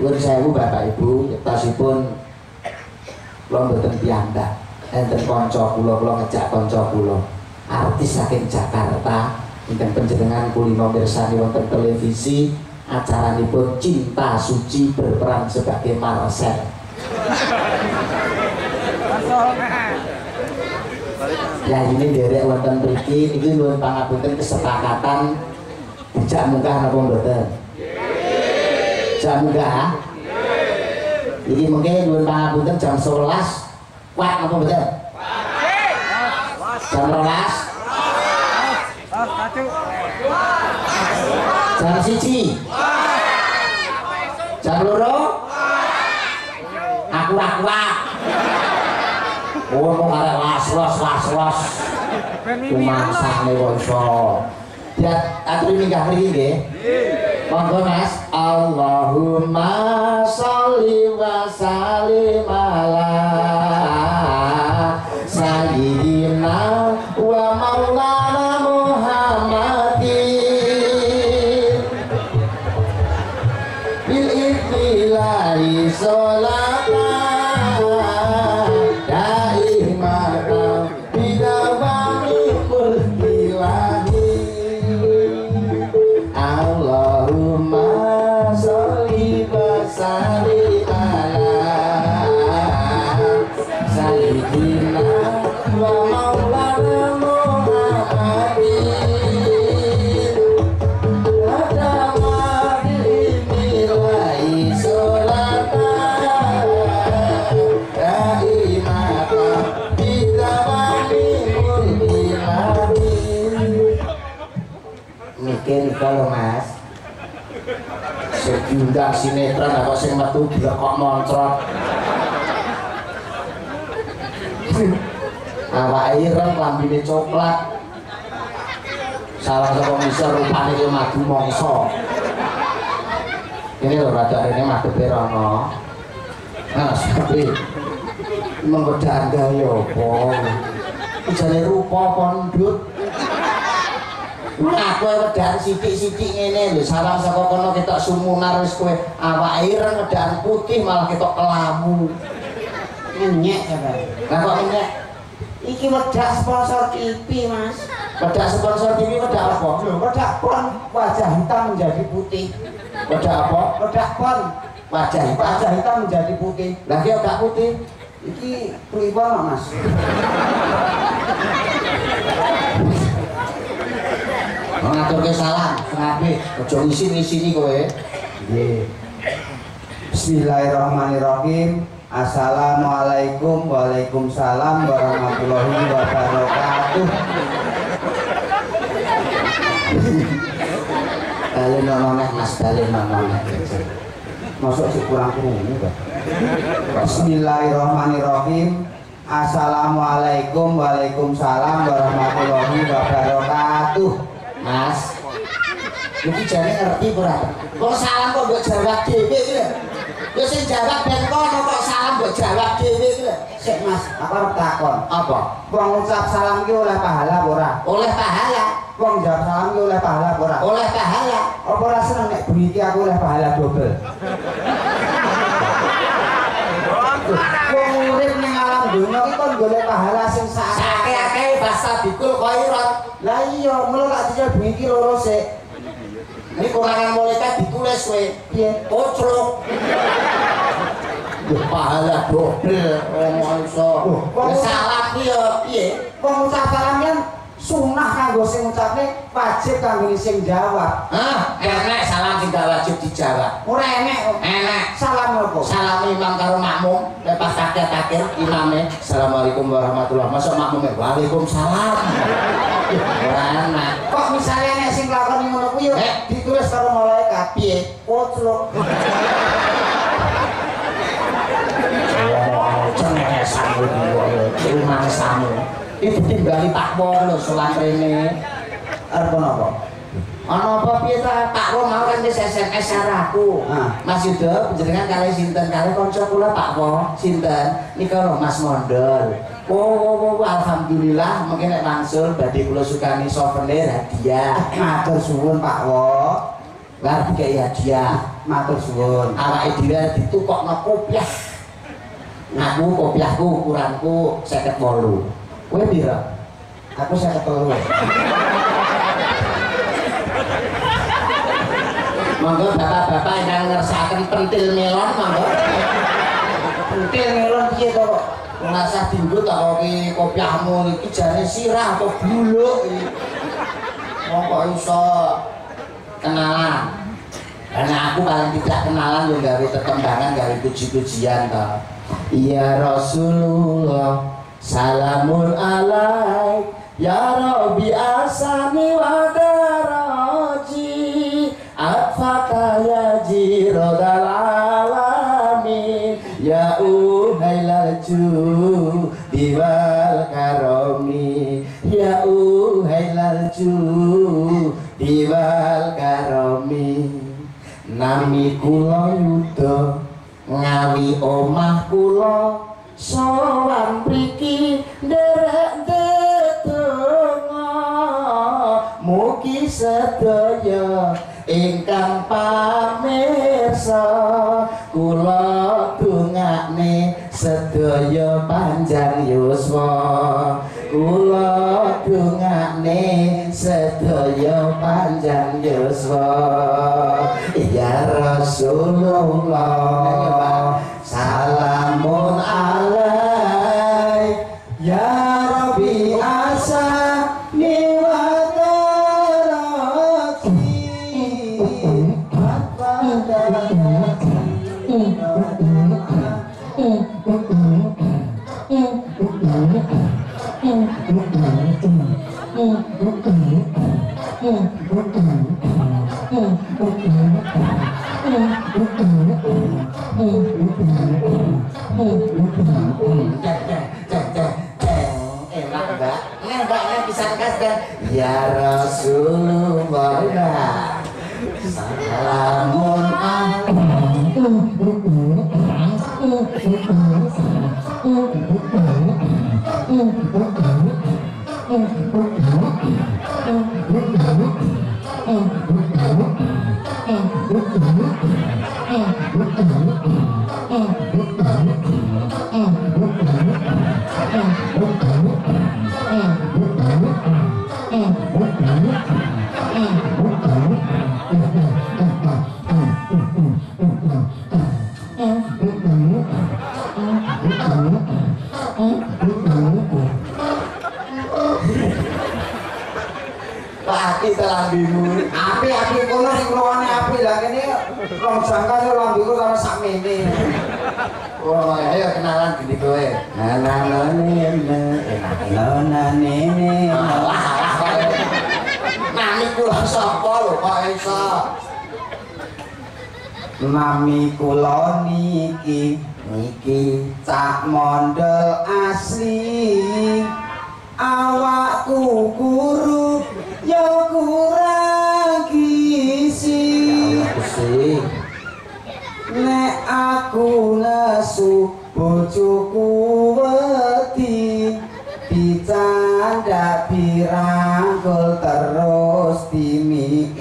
Nuwun sewu Bapak Ibu, yektosipun kula mboten piyambak. Enten kanca kula ngejak kanca kula. Artis saking Jakarta ingkang panjenengan kulino mirsani wonten televisi, acaranipun Cinta Suci berperan sebagai Marcel. Ya ini derek wonten mriki niki nuwun pangapunten kesepakatan dijak munggah napa mboten? Jam munggah. Iki mungkin nuwun pangapunten jam 11 kuat napa mboten? Jam 12. Jam 1. Jam 2. Aku. Oh, mau arek las. Kumasane wonso. Dia aturi minggah mriki nggih. Monggo Mas. Allahumma sholli wa sallim ala sayyidina wa maulana Muhammadin bil ikhlali sholatan kalau Mas diundang sinetron apa sing metu blok kok moncrot awake ireng lambine coklat salah satu misal rupane ki madu mongso ini lho rada rene madhepe rono nah tapi menggoda gaya apa jane rupa pondut aku wedan sithik-sithik ngene lho salam saka kono ketok sumunar wis kowe awake ireng wedan putih malah ketok kelamu nyek sampean lha kok nyek iki wedak sponsor TV Mas wedak sponsor TV wedak apa lho wedak pon wajah hitam menjadi putih wedak apa wedak pon wajah hitam menjadi putih lha ki wedak putih iki pripun Mas ngaturke salam kabeh aja ngisi-ngisini kowe nggih Bismillahirrahmanirrahim Assalamualaikum Waalaikumsalam warahmatullahi wabarakatuh Balen noneh Mas balen noneh masuk sih kurang krungu Pak Bismillahirrahmanirrahim Assalamualaikum Waalaikumsalam warahmatullahi wabarakatuh Mas, iki jane ngerti ora? Kok salam kok mbok jawab dhewe iki lho. Ya sing jawab ben kono kok salam mbok jawab dhewe iki lho. Sik Mas, aku arep takon. Apa? Wong ngucap salam ki oleh pahala apa ora? Oleh pahala. Wong jawab salam ki oleh pahala apa ora? Oleh pahala. Apa ora seneng nek bunyi aku oleh pahala double? Wong urip ning alam dunya iki kon golek pahala sing sakake basa bikul khairat. Lah iya, mulo tak dijak bunyi loro sik. Ini kurangan malaikat ditulis kowe. Piye? Pocrok. Pahala double wong iso. Salam ki yo piye? Wong ngucap salam kan sunah kanggo sing ngucapne, wajib kanggo sing jawab. Hah? Enek salam sing gak wajib dijawab. Ora enek kok. Enek. Salam opo? Salam imam karo makmum, nek pas akhir imame Assalamualaikum warahmatullahi wabarakatuh. Masuk makmume Waalaikumsalam. Ora enak. Kok misale nek sing lakoni ngono kuwi yo ditulis karo malaikat piye? Poclok. Ceneh sampe rumah samu. Itu tinggali Pak Wo lho salat rene. Arep napa? Ana apa piye ta Pak Wo mau kan wis SMS karo Mas Yuda panjenengan kalih sinten kalih kanca kula Pak Wo sinten nika lho Mas Mondol. Oh, alhamdulillah mungkin nek wangsul badhe kula sukani souvenir hadiah. Matur suwun Pak Wo. Lah dikai hadiah. Matur suwun. Awake dhewe ditukokno kopiah. Ngaku kopiahku ukuranku 58. Kowe pira? Aku 53. Monggo bapak-bapak ingkang ngersakaken pentil melon monggo. Pentil melon piye to kok? Ngrasah dienggo tak kok iki kopiahmu iki jane sirah apa bluluk iki. Monggo iso kenalan. Karena aku paling tidak kenalan yo gawe tetembangan gawe puji-pujian to. Ya Rasulullah salamun alaik ya Rabbi asani wa daraji atfaka ya jirodal alamin ya uhailal judi wal karomi ya uhailal judi wal karomi nami kula yuda ngawi omah kula sowan mriki nderek ndedonga mugi sedaya ingkang pamirsa kula dongakne sedaya panjang yuswa kula dongakne sedaya panjang yuswa ya Rasulullah salamun alaik ya Rabbi asani wa enak mbak, mbaknya bisa kasih ya Rasulullah salamun Api lambimu, api kono sing ruwane api lah kene rong jangka yo lambiku karo sakmene. Oh, ayo kenalan gini kowe. Nanane. Nami kula sapa lho kok iso? Nami kula niki cak mondel asli. Awakku kuruk ya kurang gizi nek aku nesu bojoku wedi dicanda dirangkul terus dimiki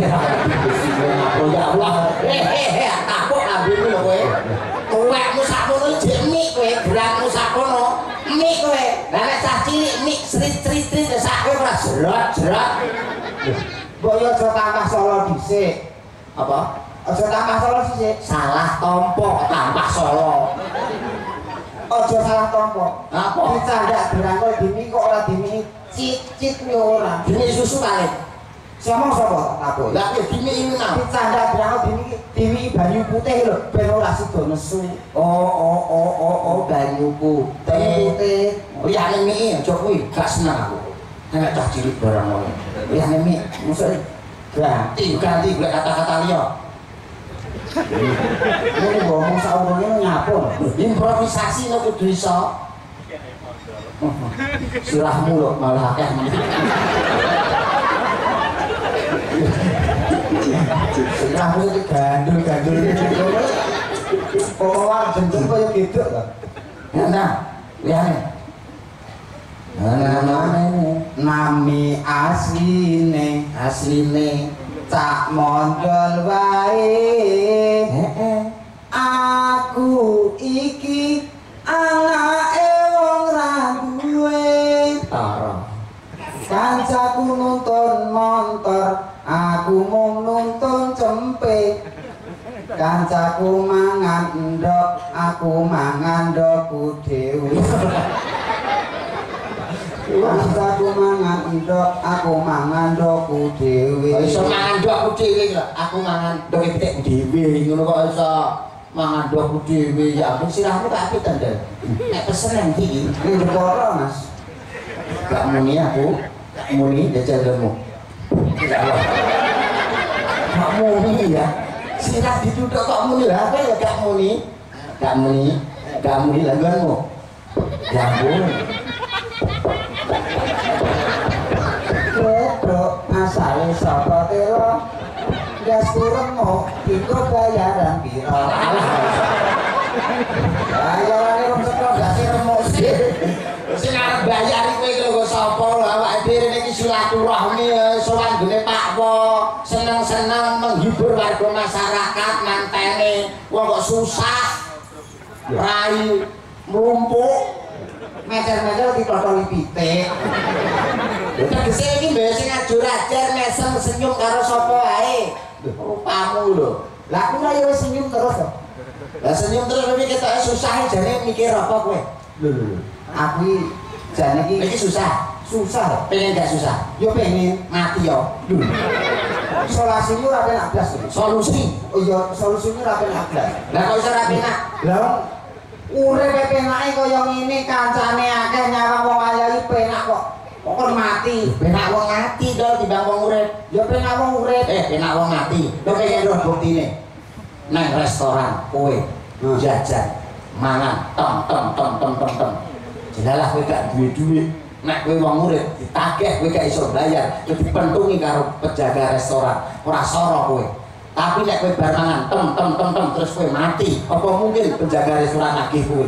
ya Allah takut ambilmu lho kowe tuwekmu sakmono jek mik kowe gerakmu sakmono mik kowe lah nek cah cilik mik srit-srit sak kowe ora jerat-jerat mbok yo aja tambah solo dhisik apa aja tambah solo dhisik salah tompo tambah solo aja salah tompo apa dicandak dirangkul dimi kok ora dimi cicit yo ora dimi susu kali siapa sapa aku lah dimi ini nang dicandak dirangkul dimi banyu putih lho ben ora sida nesu oh banyu putih oh ya ini aja kuwi gak seneng aku nek cah cilik barang ngono ya ini maksud ganti golek kata-kata liya ini ngomong saurunge nyapun improvisasi lho kudu iso sirahmu lho malah akeh sirahmu iki gandul-gandul orang jenjang kaya gitu lho nah liyane nami asline cak mondol wae aku iki anake wong ra duwe tara kancaku nuntun montor aku mung nuntun cempe kancaku mangan endok aku mangan ndokku dhewe kancaku mangan endok aku mangan ndokku dhewe iso mangan ndokku dhewe lho aku mangan ndoke pitik dhewe ngono kok iso mangan ndokku dhewe ya ampun sirahmu tak apik tandel nek pesen iki ning Jepara Mas gak muni aku gak muni jajal lemu gak muni ya sirah diduduk kok muni lah apa ya gak muni langganmu ya ampun Kedok asale sapa telo gas kuremo piko bayaran piro bayarane rong setro gak remo sing arep bayar kowe lho sapa lho awake dhewe iki silaturahmi sowan gene Pak Po seneng-seneng menghibur warga masyarakat mantene wong kok susah rai mlumpuk meter-meter ditotoli pitik tegese iki mbek sing ajur ajar mesem senyum karo sapa wae rupamu lho lah aku ra yo senyum terus kok lah senyum terus tapi ketoke susah jane mikir apa kowe lho aku jane iki susah pengen gak susah yo pengen mati yo solusimu ra penak blas solusi oh iya solusine ra penak blas lah kok iso ra penak lah urip penake kaya ngene kancane akeh nyawang wong ayu penak kok kok mati penak wong mati to timbang wong urip ya penak wong urip penak wong mati lho kaya roh buktine nang restoran kowe jajan mangan tong jelalah kowe gak duwe duit nek kowe wong urip ditagih kowe gak iso bayar dipentungi karo penjaga restoran ora soro kowe tapi nek kowe bar mangan tem terus kowe mati apa mungkin penjaga restoran nagih kowe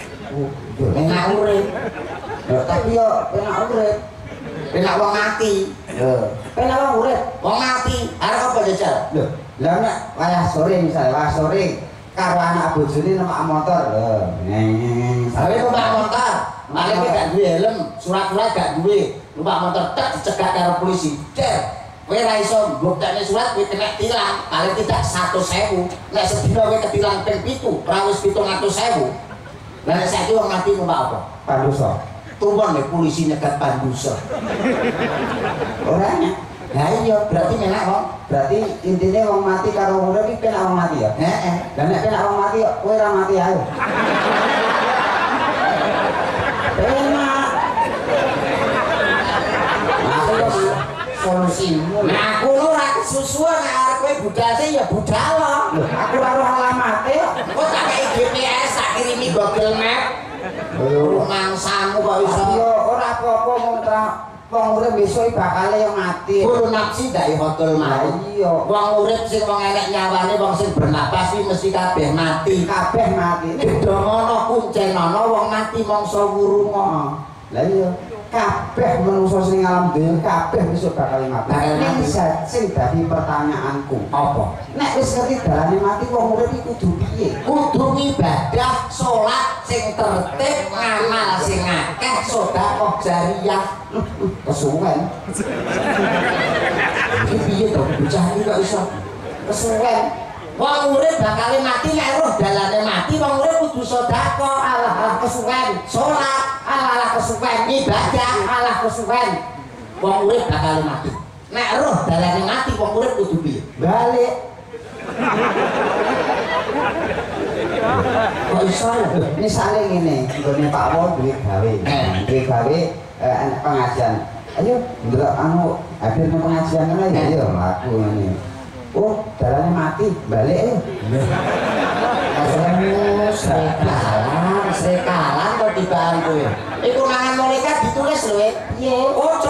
penak urip lho tapi yo penak urip penak wong mati lho penak wong urip wong mati arep apa jajal lho lah nek wayah sore misale wayah sore karo anak bojone numpak motor lho neng sawe numpak motor malah kowe gak duwe helm surat-surat gak duwe numpak motor tek dicegat karo polisi kowe ra iso mbuktekne surat kowe kena tilang paling tidak 100.000 nek sedina kowe ketilang ping 7 ra wis 700.000 lah nek saiki wong mati numpak apa pandusa tumpon nek polisi nyegat pandusa orangnya lah iya berarti menak wong berarti intine wong mati karo wong urip iki penak wong mati ya heeh lah nek penak wong mati kok kowe ra mati ae penak solusimu nah aku ora kesusuan nek arep kowe budase ya budal aku karo alamate kok tak kei GPS tak kirimi Google Map mangsamu kok iso yo ora apa-apa mung wong urip besok bakal yo mati. Kulo nafsi ndak hotel mati. Iya. Wong urip sing wong elek nyawane wong sing bernapas iki mesti kabeh mati. Kabeh mati. Gedongono kuncenono wong mati mangsa wurunga. Lah iya. Kabeh manusa sing alam donya kabeh besok bakal mati. Ning sing dadi pertanyaanku, apa? Nek wis ngerti dalane mati wong urip iki kudu piye? Kudu ibadah, salat sing tertib, ngamal sing akeh, sedekah jariyah. Kesuwen. Iki piye to bocah iki kok iso kesuwen? Wong urip bakal mati nek roh dalane mati wong urip kudu sedekah, alah kesuwen, salat, alah kesuwen, ibadah, alah kesuwen. Wong urip bakal mati. Nek roh dalane mati wong urip kudu piye? Balik. Kok iso? Misale ngene, nggone Pak Wo duwe gawe pengajian. Ayo ndelok anu hadir pengajian ngene ya yo laku ngene. Oh, dalane mati, balik ayo. Sekalan kok dibantu ya. Iku nangan malaikat ditulis lho, piye? Oh,